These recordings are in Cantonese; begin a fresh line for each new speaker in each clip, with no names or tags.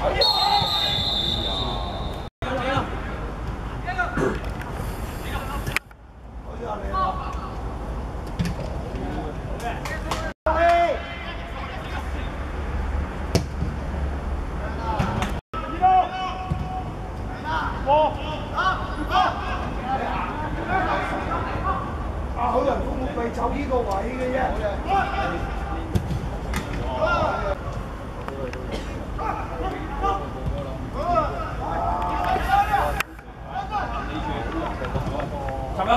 好人都會走呢個位嘅啫。
走啦！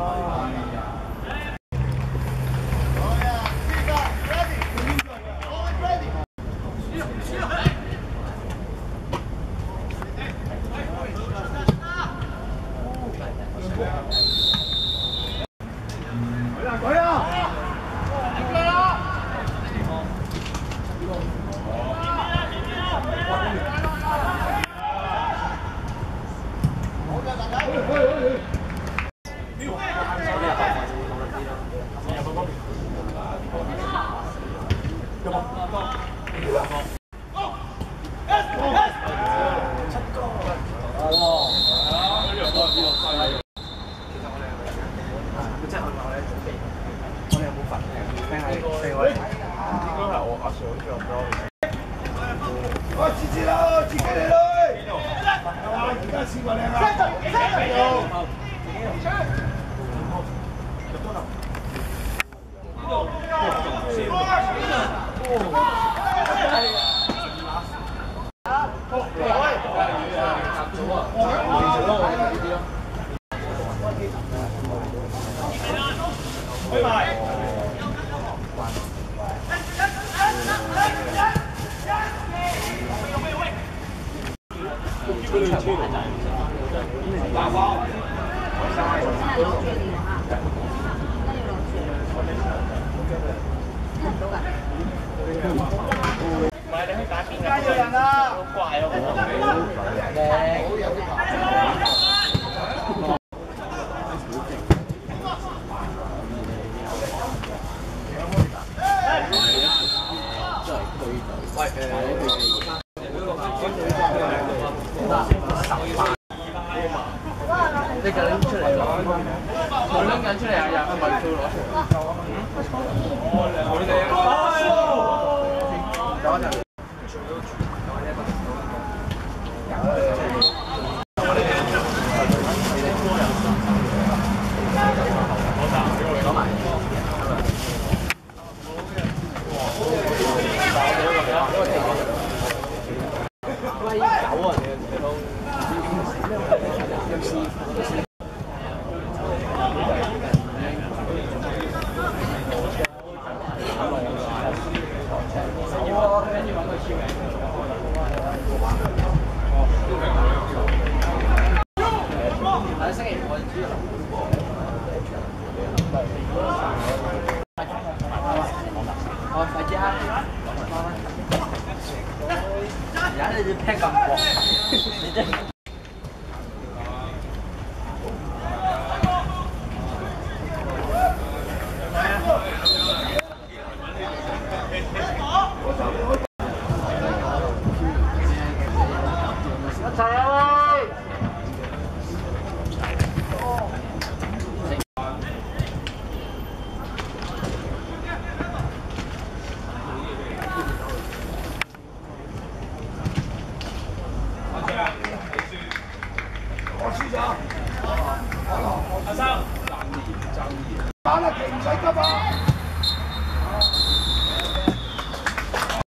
我自己啦，自己嚟啦！而家試過靚啊！打包。唔係你去打邊㗎？加咗人啦！好怪啊！你緊出嚟攞，佢拎緊出嚟啊！又係咪要攞出嚟？我哋等一陣。攞埋。威狗啊！你都。星期五我知啦。哦，快啲啊！而家你啲 pack 咁薄，你真係。一齊啊！我輸咗。阿生，打得勁唔使急啊！